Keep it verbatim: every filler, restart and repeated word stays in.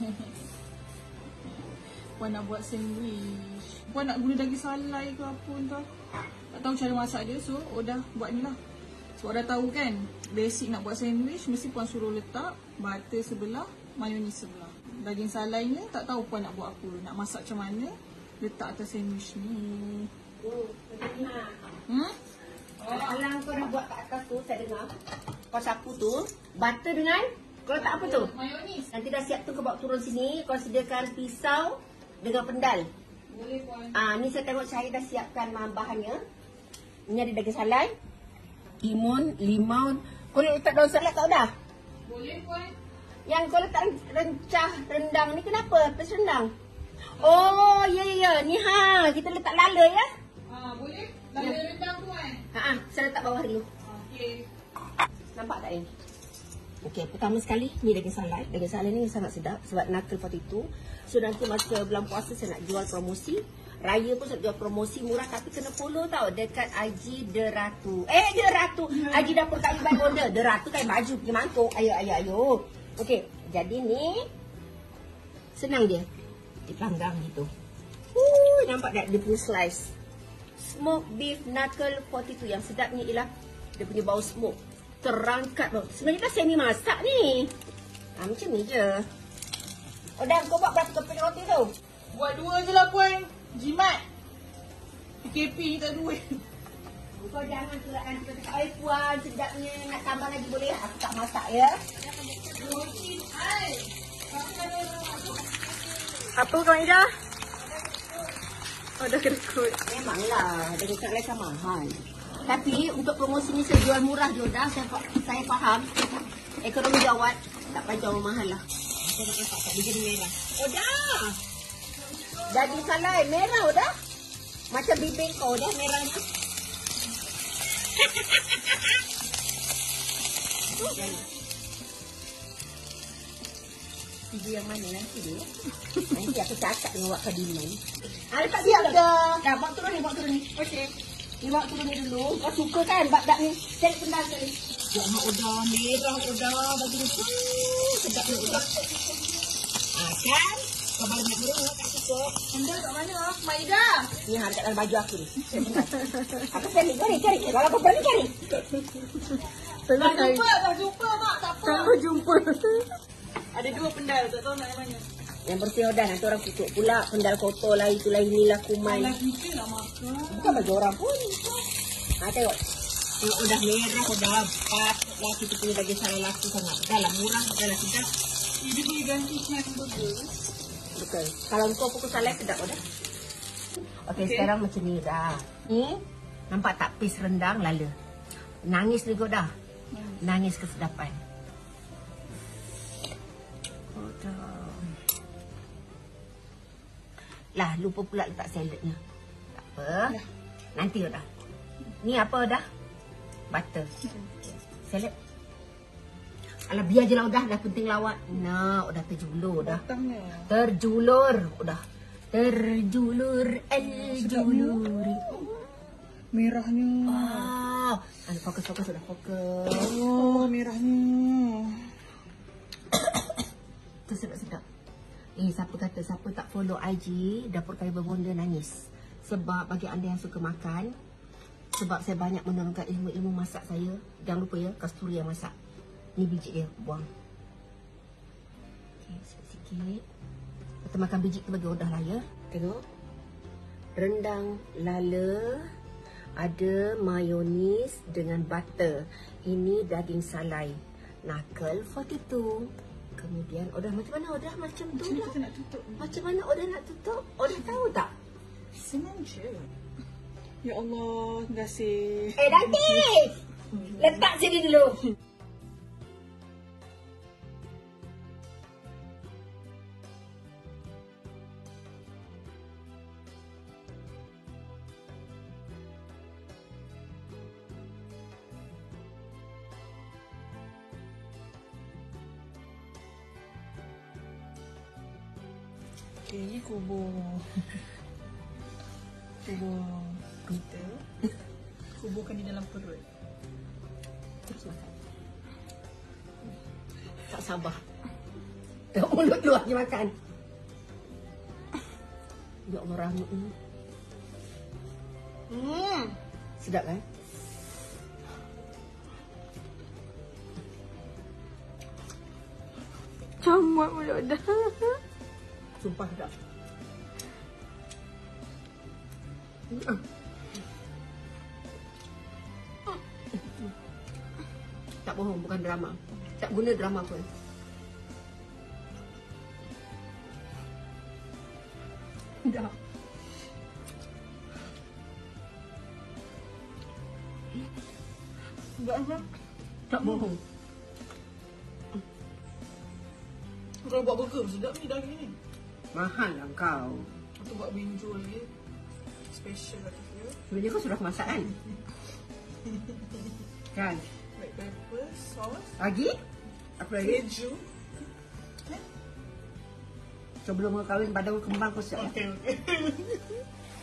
Puan nak buat sandwich. Puan nak guna daging salai ke apa entah. Tak tahu cara masak dia, so Odah buat ni lah. Sebab dah tahu kan, basic nak buat sandwich mesti Puan suruh letak butter sebelah, mayonis sebelah. Daging salainya tak tahu Puan nak buat apa, nak masak macam mana, letak atas sandwich ni. Oh, dengar. Hmm? Oh, alang kau nak buat kat atas tu, saya dengar. Kau sapu tu, butter dengan, kau letak apa tu? Mayonis. Nanti dah siap tu kau bawa turun sini, kau sediakan pisau dengan pendal. Boleh Puan. Ah, ni saya tengok saya dah siapkan bahan-bahannya. Ini ada daging salai, timun, limau. Kau letak daun salad tak dah? Boleh Puan. Yang kau letak rencah rendang ni kenapa? Pes rendang. Oh, ya ya ya. Ni ha, kita letak lala ya. Ah, boleh. Lala Ya. rendang tu kan. Ha ah, saya letak bawah dulu. Okey. Nampak tak ni? Okey, pertama sekali ni daging salai. Daging salai ni sangat sedap sebab knuckle empat puluh dua. So nanti masa bulan puasa saya nak jual promosi. Raya pun saya jual promosi murah tapi kena follow tau dekat I G The Ratu. Eh, The Ratu. I G Dapur Kak Iban Bonda. The Ratu kan baju pergi mangkuk. Ayo, ayo, ayo. Okey, jadi ni senang dia. Dipanggang gitu. Huh, nampak tak dia punya slice. Smoked beef knuckle empat puluh dua. Yang sedapnya ialah dia punya bau smoke. Terangkat tu. Sebenarnya dah semi masak ni. Ha, macam ni je. Oh, dah kau buat berapa keping roti tu? Buat dua je lah Puan. Jimat. P K P ni tak duit. Kau jangan kelakkan kita cakap, "Ai puan, sedapnya nak tambah lagi boleh?" Aku tak masak ya. Roti ai. Apa Kak Ida? Oh, dah kerikut. Memanglah, daging salai kan mahal. Tapi untuk promosi ni saya jual murah je dah. Saya, saya faham. Ekonomi jawat. Tak payah jual mahal lah. Saya nak masak tak dia jadi merah. Oh dah. Daging salai merah dah. Macam bibir kau dah merahnya. Video yang mana nanti dia? Nanti aku cakap dengan Wak Kadiman. Ah, tak siap dah. Dah, bawa turun ni, bawa turun ni. Okey. Ni bawa turun ni dulu. Kau suka kan bak-bak ni? Cari pendal sekali. Ya, mak udah merah, udah. Bagi ni. Sedap ni, udah. Ah, kan? Kau baru nak burung, tak suka. Pendal kat mana? Mak Ida. Ni ha, dekat dalam baju aku ni. Aku cari, cari, cari. Kalau kau berani cari. Dah jumpa, dah jumpa mak. Tak apa. Sampai jumpa. Ada dua pendal, tak tahu nak yang mana. Yang bersih dah, nanti orang tutup pula. Pendal kotor lah, itulah inilah kuman. Alah kita nak makan. Bukan baju orang pun. Ha, tengok. Tengok udah merah, udah patutlah kita punya daging salai laku sangat. Dah lah murah, dah lah sedap. Ini boleh ganti snack burger. Betul. Kalau kau pukul salai sedap dah. Okey, okay. Sekarang macam ni dah. Ni, nampak tak pis rendang lala. Nangis juga dah. Nangis kesedapan. Oh, dah. Lah, lupa pula letak saladnya. Tak apa. Lah. Nanti dah. Ni apa dah? Butter. Salad. Alah, biar je lah udah. Dah penting lawak. Nah, udah terjulur dah. Batangnya. Terjulur. Udah. Terjulur. El-julur. Merahnya. Ah. Ah, fokus, fokus. Udah fokus. Oh, merahnya. Tu sedap-sedap. Eh, siapa kata siapa tak follow I G Dapur Kak Iban Bonda nangis. Sebab bagi anda yang suka makan, sebab saya banyak menurunkan ilmu-ilmu masak saya. Jangan lupa ya, kasturi yang masak. Ni biji dia, buang. Okey, sikit-sikit. Kita makan biji tu bagi Odah lah ya. Tengok. Rendang lala. Ada mayonis dengan butter. Ini daging salai. Knuckle empat puluh dua. Kemudian Odah macam mana Odah macam tu Macam dah. kita nak tutup. Macam mana Odah nak tutup? Odah tahu tak? Senang je. Ya Allah, terima kasih. Eh, nanti! Letak sini dulu. Okay, ni kubur. Kubur kita. Kuburkan di dalam perut. Terus makan. Tak sabar. Tengok mulut lu lagi makan. Ya Allah, rambut ni. Hmm. Sedap kan? Comot mulut dah. Sumpah sedap. Tak bohong, bukan drama. Tak guna drama pun. Dah. Enggak apa? Tak bohong. Kalau buat burger sedap ni daging ni. Mahal lah kau. Atau buat binjol ni. Special lah dia. Sebenarnya kau sudah masak kan? Kan? Black pepper, sauce, Lagi? Apa lagi? keju. Sebelum kau kahwin, badan kau kembang kau siap. Okey, okey.